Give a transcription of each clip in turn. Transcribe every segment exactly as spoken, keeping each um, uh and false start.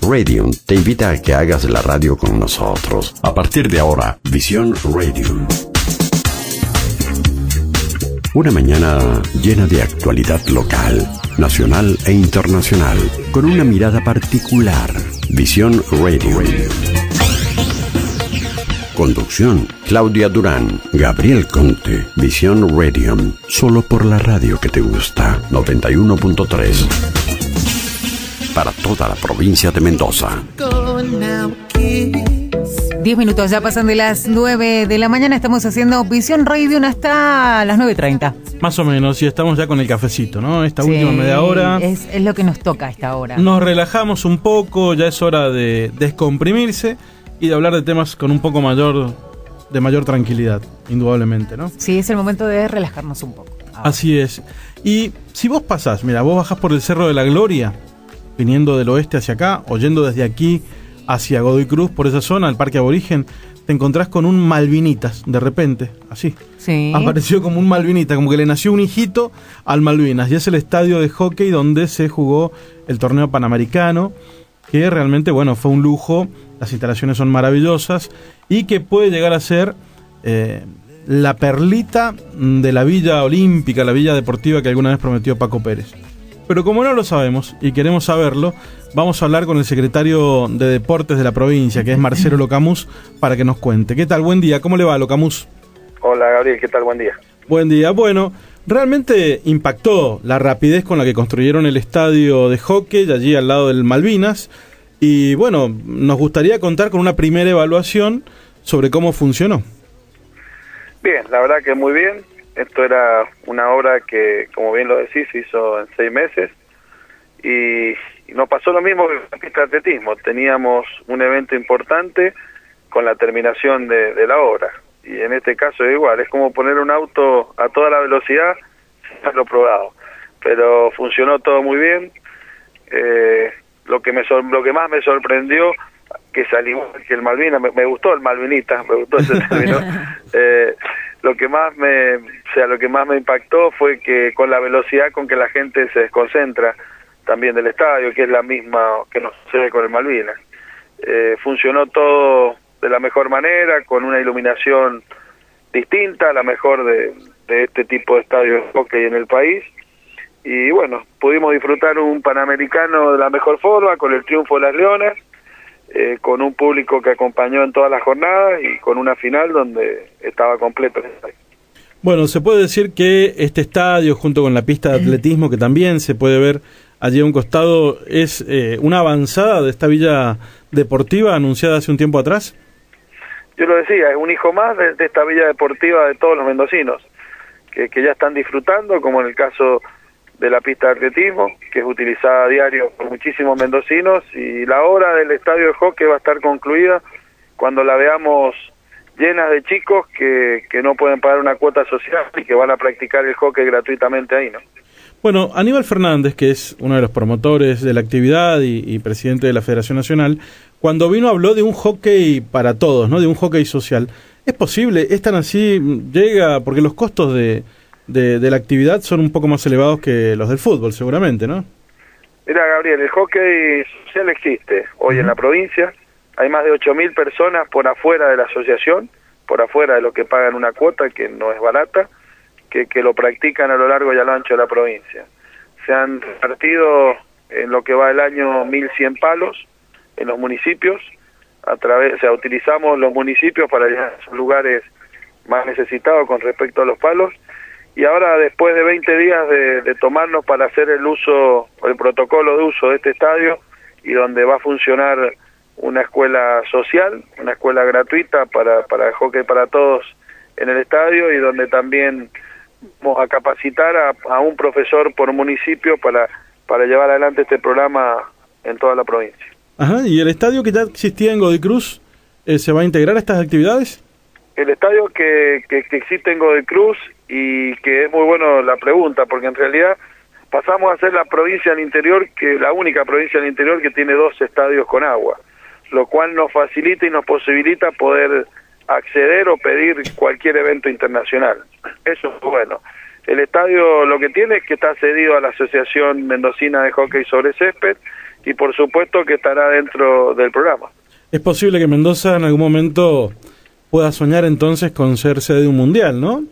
Radium te invita a que hagas la radio con nosotros. A partir de ahora, Visión Radium. Una mañana llena de actualidad local, nacional e internacional, con una mirada particular. Visión Radium. Conducción, Claudia Durán, Gabriel Conte. Visión Radium, solo por la radio que te gusta. noventa y uno punto tres. Para toda la provincia de Mendoza. Diez minutos ya pasan de las nueve de la mañana. Estamos haciendo Visión Radium hasta las nueve treinta. Más o menos, y estamos ya con el cafecito, ¿no? Esta Sí, última media hora. Es, es lo que nos toca a esta hora. Nos relajamos un poco, ya es hora de descomprimirse y de hablar de temas con un poco mayor, de mayor tranquilidad, indudablemente, ¿no? Sí, es el momento de relajarnos un poco. Ahora. Así es. Y si vos pasás, mira, vos bajás por el Cerro de la Gloria, viniendo del oeste hacia acá, o yendo desde aquí hacia Godoy Cruz, por esa zona, el Parque Aborigen, te encontrás con un Malvinitas, de repente, así. Sí. Apareció como un Malvinita, como que le nació un hijito al Malvinas, y es el estadio de hockey donde se jugó el torneo panamericano, que realmente, bueno, fue un lujo, las instalaciones son maravillosas, y que puede llegar a ser eh, la perlita de la Villa Olímpica, la Villa Deportiva que alguna vez prometió Paco Pérez. Pero como no lo sabemos y queremos saberlo, vamos a hablar con el secretario de Deportes de la provincia, que es Marcelo Locamús, para que nos cuente. ¿Qué tal? Buen día. ¿Cómo le va, Locamús? Hola, Gabriel. ¿Qué tal? Buen día. Buen día. Bueno, realmente impactó la rapidez con la que construyeron el estadio de hockey allí al lado del Malvinas. Y bueno, nos gustaría contar con una primera evaluación sobre cómo funcionó. Bien, la verdad que muy bien. Esto era una obra que, como bien lo decís, se hizo en seis meses y, y nos pasó lo mismo que con la pista de atletismo. Teníamos un evento importante con la terminación de, de la obra y en este caso es igual, es como poner un auto a toda la velocidad sin haberlo probado, pero funcionó todo muy bien. Eh, lo que me lo que más me sorprendió que salió que el Malvinas, me, me gustó el Malvinita, me gustó ese término. eh, lo que más me, o sea, lo que más me impactó fue que con la velocidad con que la gente se desconcentra también del estadio, que es la misma que nos sucede con el Malvinas. Eh, funcionó todo de la mejor manera, con una iluminación distinta, la mejor de, de este tipo de estadios de hockey en el país. Y bueno, pudimos disfrutar un Panamericano de la mejor forma, con el triunfo de las Leonas, Eh, con un público que acompañó en todas las jornadas y con una final donde estaba completo. Bueno, se puede decir que este estadio, junto con la pista de atletismo, que también se puede ver allí a un costado, es eh, una avanzada de esta villa deportiva anunciada hace un tiempo atrás. Yo lo decía, es un hijo más de, de esta villa deportiva de todos los mendocinos, que, que ya están disfrutando, como en el caso de la pista de atletismo, que es utilizada a diario por muchísimos mendocinos, y la obra del estadio de hockey va a estar concluida cuando la veamos llena de chicos que, que no pueden pagar una cuota social y que van a practicar el hockey gratuitamente ahí, ¿no? Bueno, Aníbal Fernández, que es uno de los promotores de la actividad y, y presidente de la Federación Nacional, cuando vino habló de un hockey para todos, ¿no? De un hockey social. ¿Es posible? ¿Es tan así? Llega, porque los costos de De, de la actividad son un poco más elevados que los del fútbol, seguramente, ¿no? Mira, Gabriel, el hockey social existe hoy uh-huh. en la provincia. Hay más de ocho mil personas por afuera de la asociación, por afuera de lo que pagan una cuota, que no es barata, que, que lo practican a lo largo y a lo ancho de la provincia. Se han repartido en lo que va el año mil cien palos en los municipios. A través, o sea, utilizamos los municipios para llegar a sus lugares más necesitados con respecto a los palos. Y ahora, después de veinte días de, de tomarnos para hacer el uso, el protocolo de uso de este estadio, y donde va a funcionar una escuela social, una escuela gratuita para, para el hockey para todos en el estadio, y donde también vamos a capacitar a, a un profesor por municipio para, para llevar adelante este programa en toda la provincia. Ajá, ¿y el estadio que ya existía en Godoy Cruz eh, se va a integrar a estas actividades? El estadio que, que, que existe en Godoy Cruz, y que es muy bueno la pregunta, porque en realidad pasamos a ser la provincia del interior, que la única provincia del interior que tiene dos estadios con agua, lo cual nos facilita y nos posibilita poder acceder o pedir cualquier evento internacional. Eso es bueno. El estadio lo que tiene es que está cedido a la Asociación Mendocina de Hockey sobre Césped, y por supuesto que estará dentro del programa. ¿Es posible que Mendoza en algún momento pueda soñar entonces con ser sede de un mundial, no?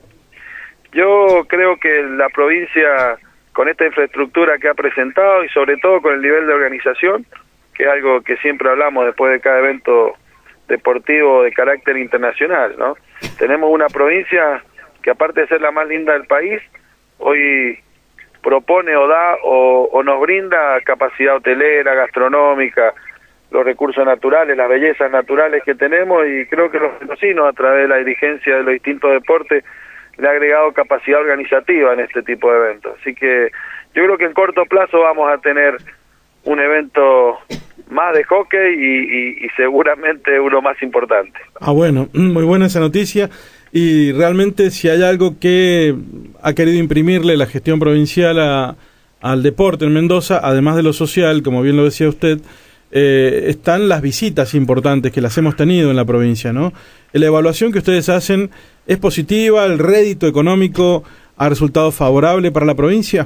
Yo creo que la provincia, con esta infraestructura que ha presentado y sobre todo con el nivel de organización, que es algo que siempre hablamos después de cada evento deportivo de carácter internacional, ¿no? Tenemos una provincia que, aparte de ser la más linda del país, hoy propone o da o, o nos brinda capacidad hotelera, gastronómica, los recursos naturales, las bellezas naturales que tenemos, y creo que los mendocinos, a través de la dirigencia de los distintos deportes, le ha agregado capacidad organizativa en este tipo de eventos. Así que yo creo que en corto plazo vamos a tener un evento más de hockey y, y, y seguramente uno más importante. Ah, bueno, muy buena esa noticia. Y realmente, si hay algo que ha querido imprimirle la gestión provincial a, al deporte en Mendoza, además de lo social, como bien lo decía usted, eh, están las visitas importantes que las hemos tenido en la provincia, ¿no? La evaluación que ustedes hacen es positiva, el rédito económico ha resultado favorable para la provincia.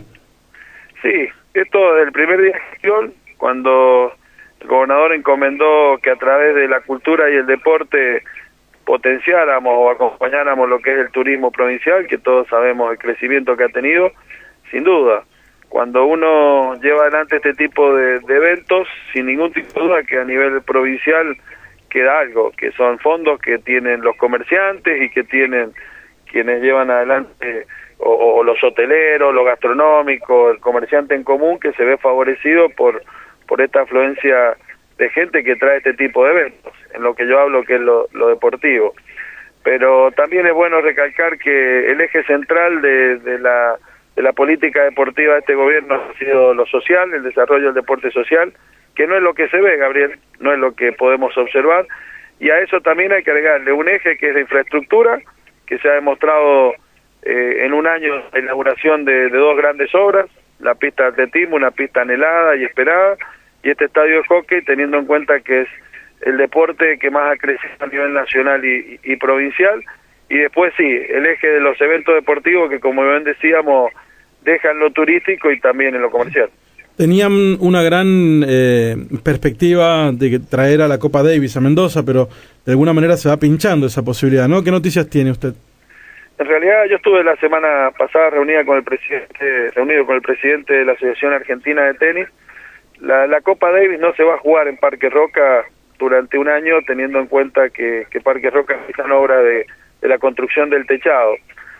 Sí, esto desde el primer día de gestión, cuando el gobernador encomendó que a través de la cultura y el deporte potenciáramos o acompañáramos lo que es el turismo provincial, que todos sabemos el crecimiento que ha tenido, sin duda. Cuando uno lleva adelante este tipo de, de eventos, sin ningún tipo de duda que a nivel provincial queda algo, que son fondos que tienen los comerciantes y que tienen quienes llevan adelante, o, o los hoteleros, los gastronómicos, el comerciante en común, que se ve favorecido por, por esta afluencia de gente que trae este tipo de eventos, en lo que yo hablo que es lo, lo deportivo. Pero también es bueno recalcar que el eje central de, de la de la política deportiva de este gobierno ha sido lo social, el desarrollo del deporte social, que no es lo que se ve, Gabriel, no es lo que podemos observar, y a eso también hay que agregarle un eje que es de infraestructura, que se ha demostrado eh, en un año la inauguración de, de dos grandes obras, la pista de atletismo, una pista anhelada y esperada, y este estadio de hockey, teniendo en cuenta que es el deporte que más ha crecido a nivel nacional y, y, y provincial. Y después sí, el eje de los eventos deportivos que, como bien decíamos, dejan lo turístico y también en lo comercial. Tenían una gran eh, perspectiva de traer a la Copa Davis a Mendoza, pero de alguna manera se va pinchando esa posibilidad, ¿no? ¿Qué noticias tiene usted? En realidad yo estuve la semana pasada reunida con el presidente, reunido con el presidente de la Asociación Argentina de Tenis. La, la Copa Davis no se va a jugar en Parque Roca durante un año, teniendo en cuenta que, que Parque Roca está en obra de, de la construcción del techado.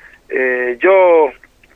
Eh, yo,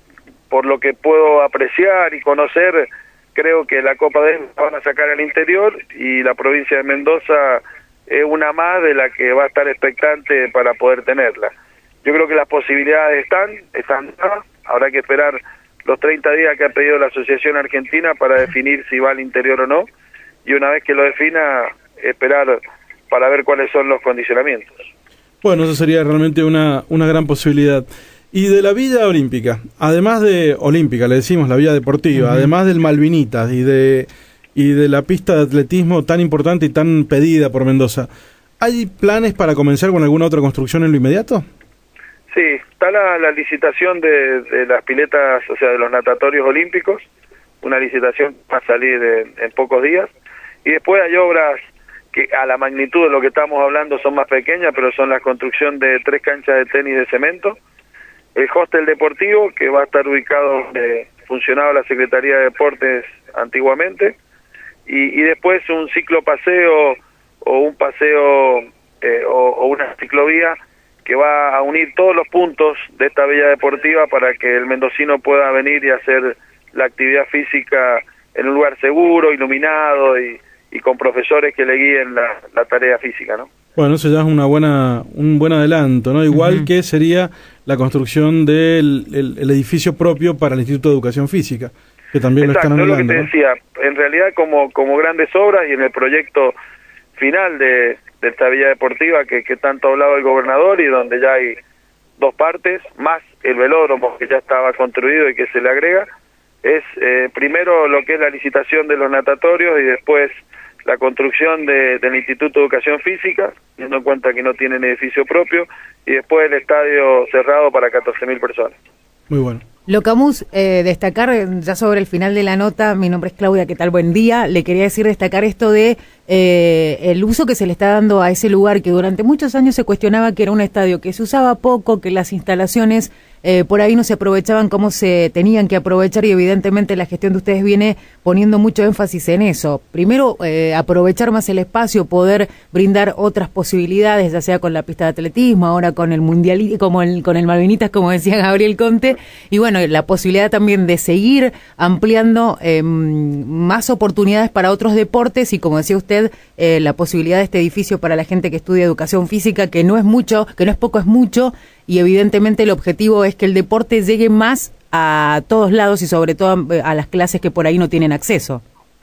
por lo que puedo apreciar y conocer, creo que la Copa Davis la van a sacar al interior y la provincia de Mendoza es una más de la que va a estar expectante para poder tenerla. Yo creo que las posibilidades están, están dadas, habrá que esperar los treinta días que ha pedido la Asociación Argentina para definir si va al interior o no, y una vez que lo defina, esperar para ver cuáles son los condicionamientos. Bueno, eso sería realmente una, una gran posibilidad. Y de la vida olímpica, además de olímpica, le decimos la vida deportiva, uh-huh. además del Malvinitas y de, y de la pista de atletismo tan importante y tan pedida por Mendoza, ¿hay planes para comenzar con alguna otra construcción en lo inmediato? Sí, está la, la licitación de, de las piletas, o sea, de los natatorios olímpicos, una licitación que va a salir en, en pocos días, y después hay obras que a la magnitud de lo que estamos hablando son más pequeñas, pero son la construcción de tres canchas de tenis de cemento, el hostel deportivo, que va a estar ubicado donde funcionaba la Secretaría de Deportes antiguamente, y, y después un ciclopaseo o un paseo eh, o, o una ciclovía que va a unir todos los puntos de esta villa deportiva para que el mendocino pueda venir y hacer la actividad física en un lugar seguro, iluminado y, y con profesores que le guíen la, la tarea física, ¿no? Bueno, eso ya es una buena, un buen adelanto, ¿no? Igual uh-huh. que sería la construcción del el, el edificio propio para el Instituto de Educación Física, que también Exacto, lo están anulando. Es lo que te ¿no? decía, en realidad como, como grandes obras y en el proyecto final de, de esta villa deportiva que, que tanto ha hablado el gobernador y donde ya hay dos partes, más el velódromo que ya estaba construido y que se le agrega, es eh, primero lo que es la licitación de los natatorios y después la construcción de, del Instituto de Educación Física, teniendo en cuenta que no tienen edificio propio, y después el estadio cerrado para catorce mil personas. Muy bueno. Locamus, eh, destacar ya sobre el final de la nota, mi nombre es Claudia, ¿qué tal? Buen día. Le quería decir, destacar esto de eh, el uso que se le está dando a ese lugar que durante muchos años se cuestionaba que era un estadio que se usaba poco, que las instalaciones eh, por ahí no se aprovechaban como se tenían que aprovechar y evidentemente la gestión de ustedes viene poniendo mucho énfasis en eso. Primero, eh, aprovechar más el espacio, poder brindar otras posibilidades, ya sea con la pista de atletismo, ahora con el mundial, como el, con el Malvinitas, como decía Gabriel Conte, y bueno, la posibilidad también de seguir ampliando eh, más oportunidades para otros deportes y, como decía usted, eh, la posibilidad de este edificio para la gente que estudia educación física, que no es mucho, que no es poco, es mucho, y evidentemente el objetivo es que el deporte llegue más a todos lados y sobre todo a, a las clases que por ahí no tienen acceso.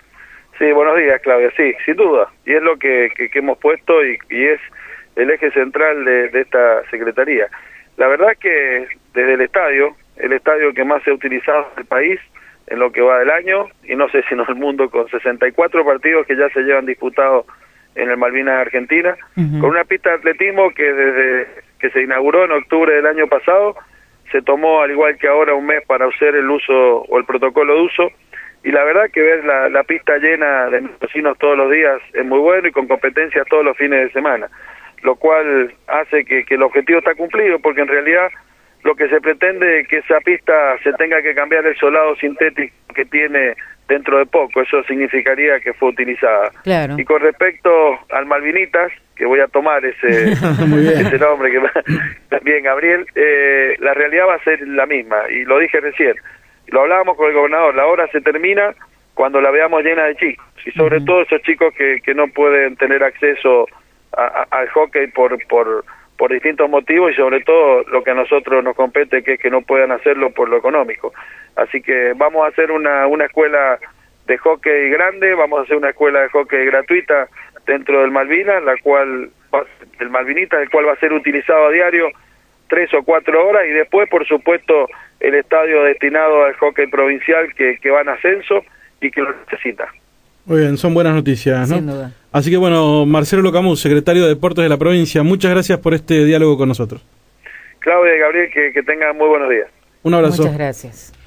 Sí, buenos días, Claudia. Sí, sin duda. Y es lo que, que, que hemos puesto y, y es el eje central de, de esta Secretaría. La verdad que desde el estadio, el estadio que más se ha utilizado en el país en lo que va del año, y no sé si no el mundo, con sesenta y cuatro partidos que ya se llevan disputados en el Malvinas Argentina, uh-huh. con una pista de atletismo que desde que se inauguró en octubre del año pasado, se tomó al igual que ahora un mes para hacer el uso o el protocolo de uso, y la verdad que ver la, la pista llena de vecinos todos los días es muy bueno y con competencias todos los fines de semana, lo cual hace que, que el objetivo está cumplido, porque en realidad lo que se pretende es que esa pista se tenga que cambiar el solado sintético que tiene dentro de poco, eso significaría que fue utilizada. Claro. Y con respecto al Malvinitas, que voy a tomar ese, ese nombre, que también Gabriel, eh, la realidad va a ser la misma, y lo dije recién, lo hablábamos con el gobernador, la obra se termina cuando la veamos llena de chicos, y sobre uh-huh. todo esos chicos que, que no pueden tener acceso a, a, al hockey por... por por distintos motivos y sobre todo lo que a nosotros nos compete, que es que no puedan hacerlo por lo económico. Así que vamos a hacer una, una escuela de hockey grande, vamos a hacer una escuela de hockey gratuita dentro del Malvinas, la cual, el Malvinita, el cual va a ser utilizado a diario tres o cuatro horas, y después, por supuesto, el estadio destinado al hockey provincial que, que va en ascenso y que lo necesita. Muy bien, son buenas noticias, ¿no? Sin duda. Así que bueno, Marcelo Locamus, secretario de Deportes de la provincia, muchas gracias por este diálogo con nosotros. Claudia y Gabriel, que, que tengan muy buenos días. Un abrazo. Muchas gracias.